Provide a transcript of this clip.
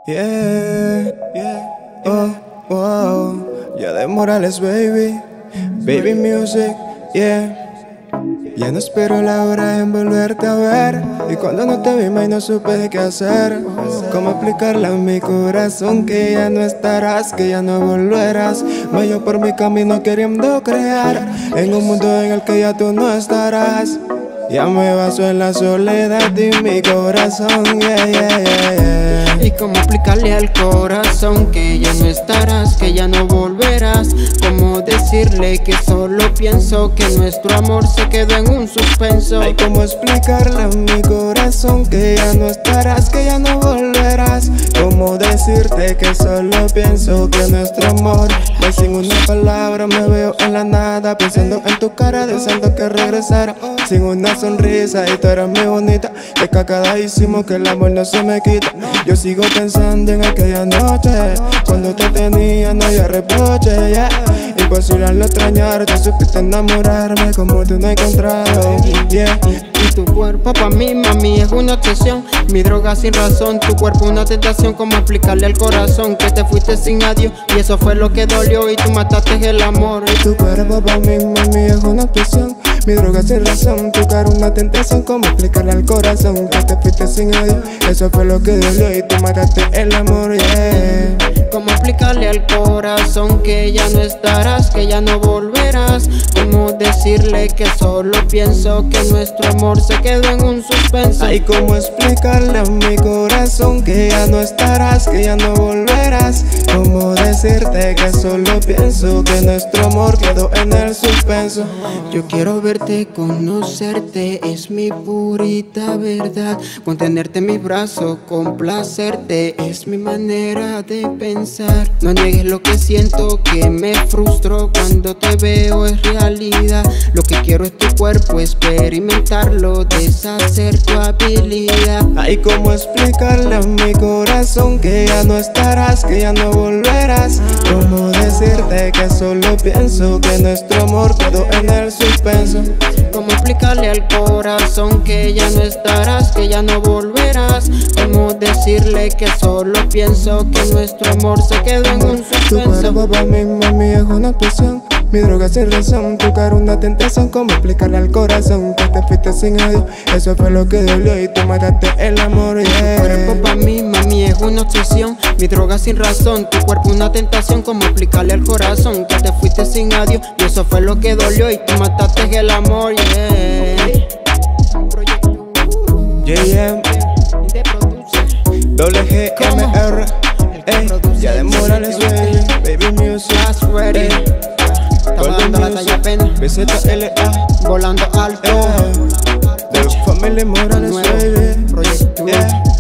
Yeah, oh, wow. Ya de Morales, baby. Baby music, yeah. Ya no espero la hora en volverte a ver. Y cuando no te vi más no supe qué hacer. Cómo explicarle a mi corazón que ya no estarás, que ya no volverás. Voy yo por mi camino queriendo crear en un mundo en el que ya tú no estarás. Ya me baso en la soledad y mi corazón, yeah, yeah, yeah, yeah. Y cómo explicarle al corazón que ya no estarás, que ya no volverás. Cómo decirle que solo pienso que nuestro amor se quedó en un suspenso. Ay, cómo explicarle a mi corazón que ya no estarás, que ya no volverás. Cómo decirte que solo pienso que nuestro amor, pues sin una palabra me veo en la nada, pensando en tu cara, deseando que regresara. Sin una sonrisa y tú eras muy bonita, descacadísimo que el amor no se me quita. Yo sigo pensando en aquella noche, cuando te tenía no había reproche, yeah. Imposible no extrañarte, supiste enamorarme como tú no he encontrado, yeah. Y tu cuerpo pa' mí, mami, es una obsesión. Mi droga sin razón, tu cuerpo una tentación. Como explicarle al corazón que te fuiste sin adiós, y eso fue lo que dolió y tú mataste el amor. Y tu cuerpo pa' mí, mami, es una obsesión. Mi droga sin razón, tu cara una tentación. Como explicarle al corazón que te fuiste sin adiós, eso fue lo que dolió y tú mataste el amor, yeah. Cómo explicarle al corazón que ya no estarás, que ya no volverás. Cómo decirle que solo pienso que nuestro amor se quedó en un suspenso. Ay, cómo explicarle a mi corazón que ya no estarás, que ya no volverás. Cómo decirte que solo pienso que nuestro amor quedó en el suspenso. Yo quiero verte, conocerte, es mi purita verdad. Contenerte en mis brazos, complacerte, es mi manera de pensar. No niegues lo que siento, que me frustro cuando te veo, es realidad. Lo que quiero es tu cuerpo, experimentarlo, deshacer tu habilidad. Ay, cómo explicarle a mi corazón que ya no estarás, que ya no volverás. Cómo decirte que solo pienso que nuestro amor quedó en el suspenso. Cómo explicarle al corazón que ya no estarás, que ya no volverás. Cómo decirle que solo pienso que nuestro amor se quedó en un suspenso. Tu cuerpo pa' mí, mami, es una obsesión. Mi droga sin razón, tu cara una tentación. Cómo explicarle al corazón que te fuiste sin adiós, eso fue lo que dolió y tú mataste el amor, yeah. Tu cuerpo pa' mí, mami, es una obsesión. Mi droga sin razón, tu cuerpo una tentación. Cómo explicarle al corazón que te fuiste sin adiós, y eso fue lo que dolió y tú mataste el amor, yeah. JM, doble GMR, ey, ya de Morales, baby music, ready. Estamos dando la talla apenas, BZLA, volando alto, de Family Morales, baby, Proyecto. yeah.